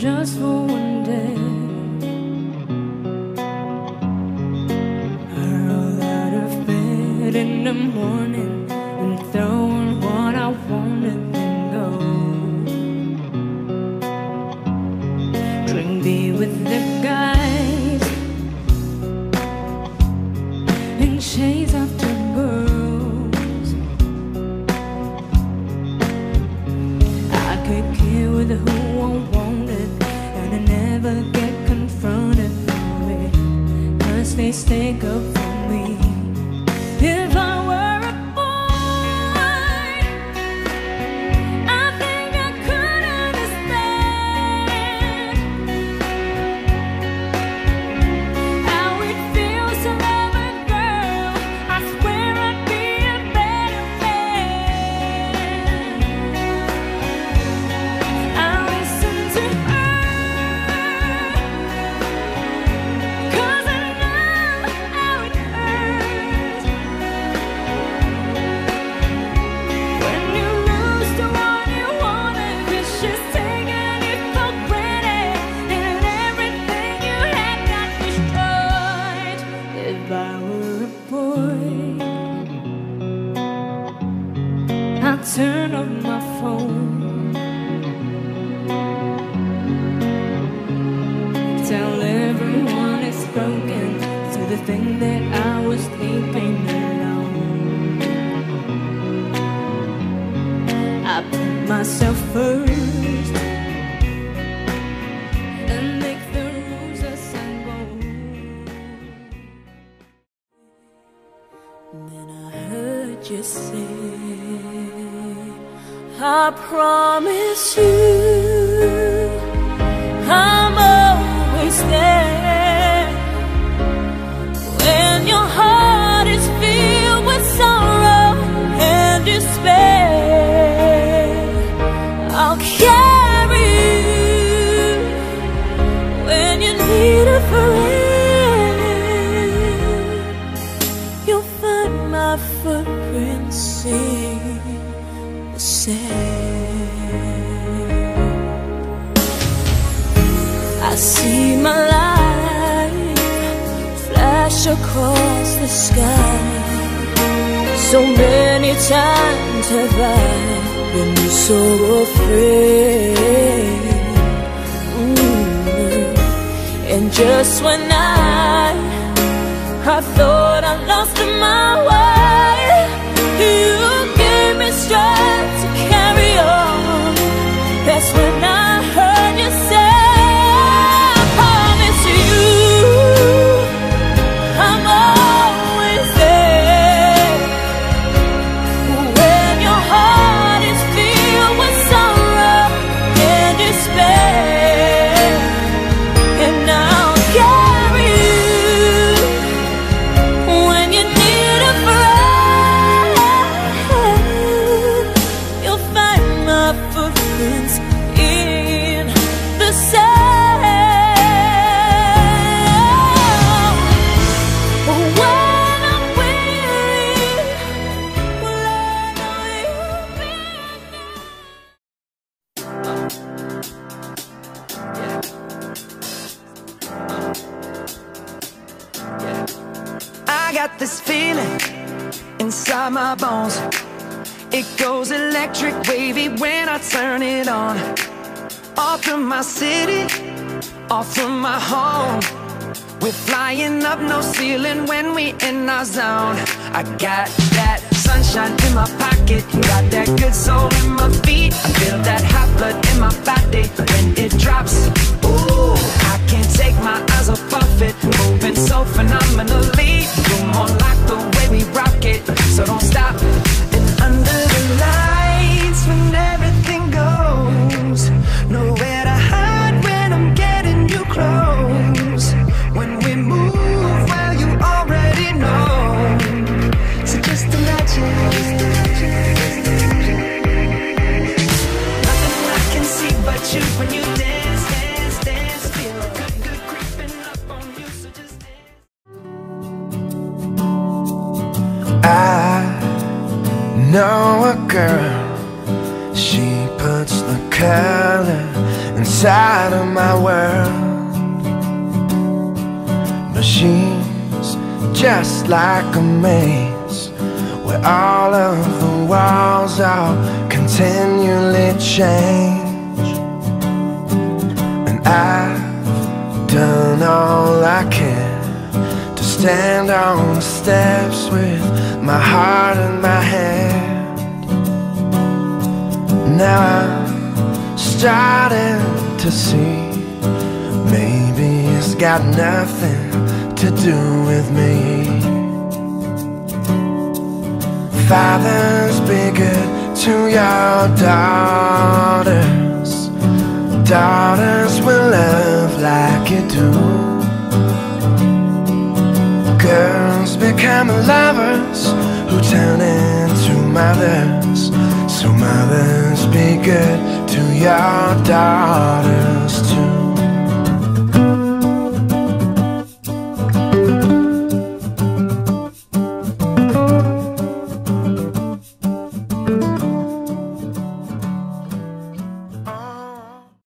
just for one day. I roll out of bed in the morning and throw on what I wanted, then go drink beer with the guys and chase after girls. I could kill with who I wanted, and I never get confronted for it, 'cause they stick up for me. If I were a boy, I think I could understand how it feels to love a girl. I swear I'd be a better man. I listen to her, 'cause I know how it hurts when you lose the one you wanted. 'Cause she's taking it for granted, and everything you had got destroyed. If I were a boy, I'd turn off my phone, tell everyone it's broken, to the thing that I was sleeping alone. I put myself first and make the rules as I go. Then I heard you say, I promise you I'm always there. When your heart is filled with sorrow and despair, I'll carry you. When you need a friend, you'll find my footprints in the sand. I see my life flash across the sky. So many times have I been so afraid. And just when I thought I lost my way, you gave me strength to carry on. That's when I heard you say, I promise you I'm always there. When your heart is filled with sorrow and despair, and I'll carry you. When you need a friend, you'll find my footprints in the sand. When I'm weary, well, I know you'll be I got this feeling inside my bones. It goes electric wavy when I turn it on. Off from my city, off from my home. We're flying up, no ceiling when we in our zone. I got that sunshine in my pocket, got that good soul in my feet. I feel that hot blood in my body when it drops. Ooh, I can't take my eyes off of it, moving so phenomenally. You're more like the way we rock it, so don't stop. And under the lights, when everything goes, nowhere to hide when I'm getting you close. When we move, well, you already know. So just imagine, nothing I can see but you when you dance, dance, dance. Feel good, good creeping up on you, so just dance. I know a girl, she puts the color into inside of my world. Machines just like a maze, where all of the walls are continually change. And I've done all I can to stand on the steps with my heart in my hand. Now I'm starting to see, maybe it's got nothing to do with me. Fathers, be good to your daughters. Daughters will love like you do. Girls become lovers who turn into mothers. So mothers, be good to your daughters.